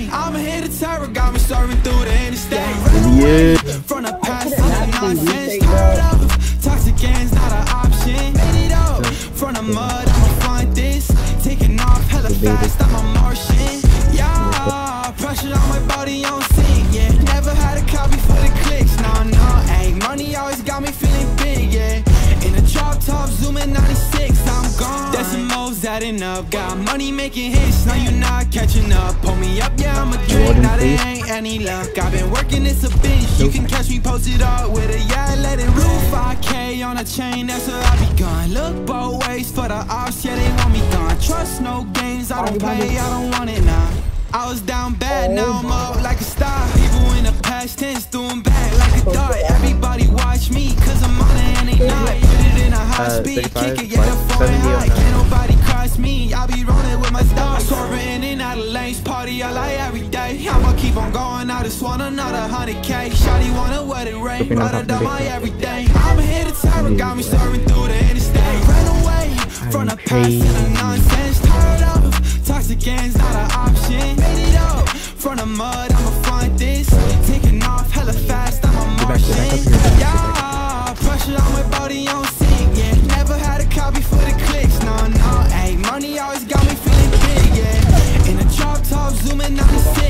chain. I'm ahead of terror, got me serving through the interstate. From the past to the nonsense, tired of toxic ends, not an option. Made it up from the mud, I'ma find this. Taking off hella fast, I'm a Martian. Yeah, pressure on my body on sync, yeah. Never had a copy for the clicks, no, ayy. Money always got me feeling big, yeah. In a drop top, zooming 96, I'm gone. Decimals adding up, got money making hits, now you're not catching up. Pull me up, yeah, I'm a drink, now there ain't any luck. I've been working, it's a bitch, you can catch me posted up with a yeah, let it rip. 5K on a chain, that's where I be gone. Look both ways for the ops, yeah, they want me gone. Trust no games, I don't play, I don't want it now. I was down bad, now I'm up like a star. People in the past tense doing back like a dart. Everybody watch me, cause I'm on it and they not. Put it in a high speed, kick it, yeah, the foreign high. Can't nobody cross me, I be rolling with my stars. Swerving in and out of lanes, party I like every day. I'ma keep on going, I just want another 100K. Shawty wanna wet it rain, ride or die my everything. I'm ahead of terror, got me serving through the interstate. Ran away from the past and the nonsense. Tired of toxic ends, not an option. Made it up from the mud, I'ma find this. Taking off hella fast, I'm a Martian. Yeah, pressure on my body on sync, yeah. Never had a copy for the clicks, no, ayy. Money always got me feeling big, yeah. In a drop top, zooming 96.